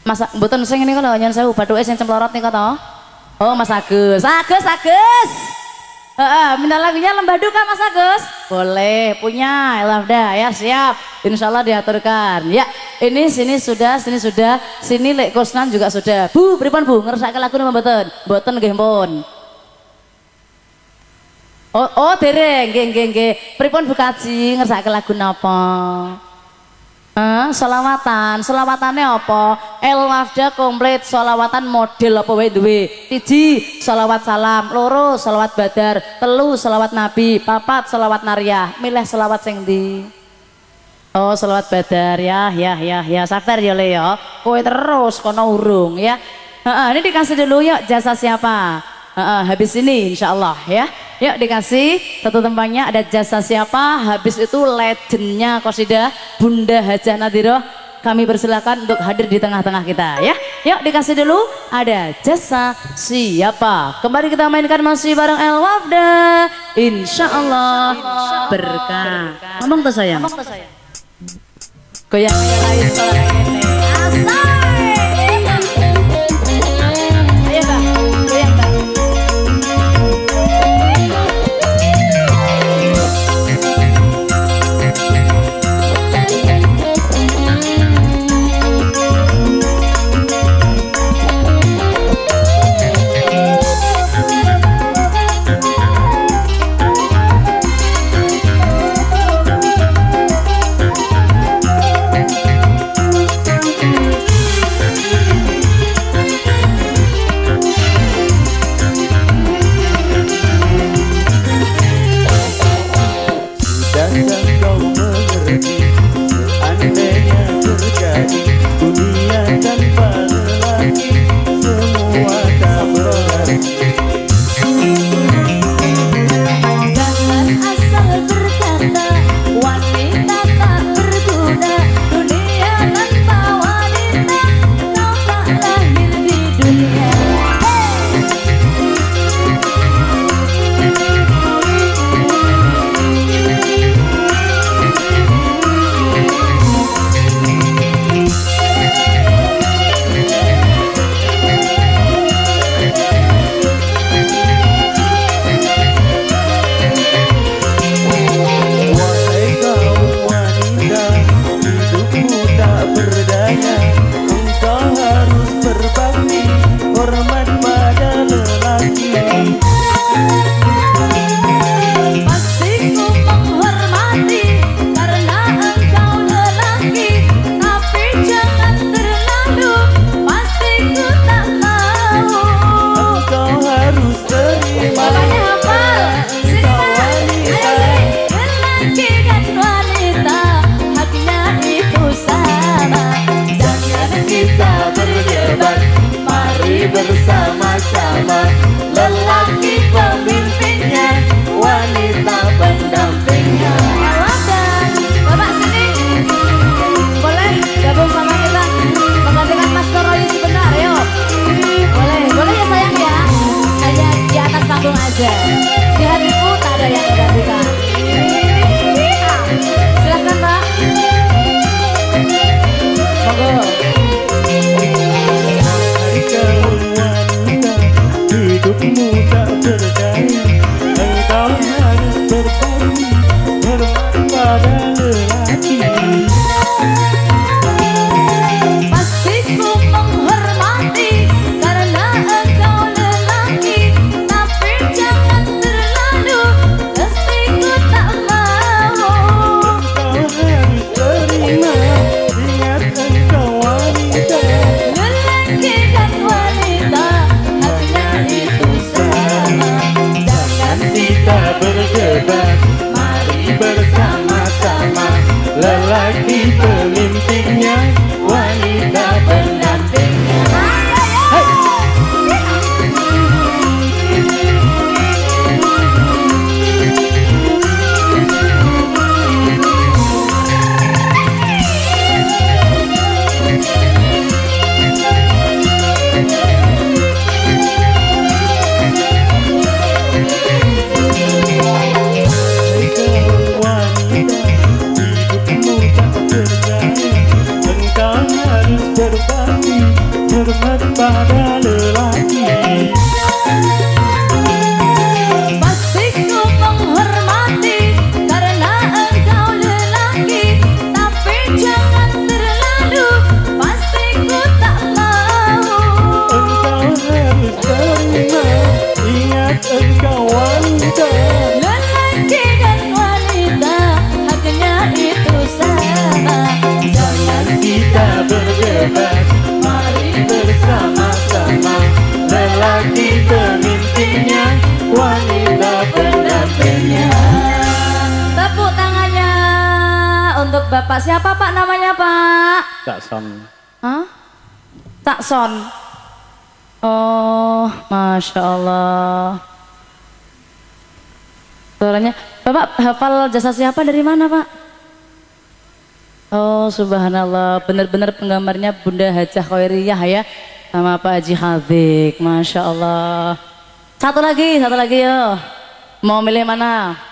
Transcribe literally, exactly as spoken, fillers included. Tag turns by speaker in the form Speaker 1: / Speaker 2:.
Speaker 1: Mas mboten sing niku lho nyen sewu bathuke sing cemplorot niku to. Oh Mas Agus. Agus Agus. Heeh, minta lagunya Lembah Duka Mas Agus. Boleh, punya Elafda ya, siap. Insyaallah diaturkan. Ya, ini sini sudah, sini sudah, sini Lek Kusnan juga sudah. Bu, pripun Bu? Ngersake lagu napa mboten? Mboten nggih pun. Oh, oh dereng, nggih nggih nggih. Pripun Bu Kaji ngersake lagu napa? Eh, selawatan, selawatannya apa? El Wafda komplit selawatan model apa wae duwe? Siji selawat salam, loro selawat badar, telu selawat nabi, papat selawat nariyah. Milih selawat sing ndi? Oh, selawat badar ya, ya, ya, ya. Sabar ya Le ya. Kowe terus kono urung ya. Heeh, ini dikasih dulu yuk jasa siapa? Heeh, habis ini insyaallah ya. Yuk dikasih satu tempatnya ada jasa siapa, habis itu legendnya Qasidah Bunda Hajah Nadiroh. Kami persilakan untuk hadir di tengah-tengah kita ya. Yuk dikasih dulu ada jasa siapa. Kembali kita mainkan masih bareng El Wafda. Insyaallah berkah. Ngomong tuh sayang. Goyang lain soal ini. Asal.
Speaker 2: bersama-sama, lelaki pemimpinnya, wanita pendampingnya.
Speaker 1: Silakan, Bapak sini, boleh gabung sama kita menggantikan Mas Toroy sebentar, yuk. Boleh, boleh ya sayang ya, hanya di atas panggung aja. Di hatiku tak ada yang menggantikan. Silakan Pak. Monggo.
Speaker 2: Hidupmu tak berdaya, engkau harus berbakti, hormat pada lelaki.
Speaker 1: Pasti ku menghormati karena engkau lelaki, tapi jangan terlalu, pasti ku tak mau.
Speaker 2: Engkau harus terima, ingat engkau wanita.
Speaker 1: Lelaki dan wanita itu sama, jangan
Speaker 2: Kita berdebat, mari bersama-sama, lelaki pemimpinnya, wanita pendampingnya. Hey!
Speaker 1: bapak siapa Pak namanya Pak?
Speaker 2: Cak Son.
Speaker 1: Hah? Cak Son. Oh, Masya Allah. Suaranya, Bapak hafal jasa siapa dari mana Pak? Oh, subhanallah, benar-benar penggambarnya Bunda Hajah Khairiyah ya, sama Pak Haji Hadik, Masya Allah. Satu lagi, satu lagi yo. Mau milih mana?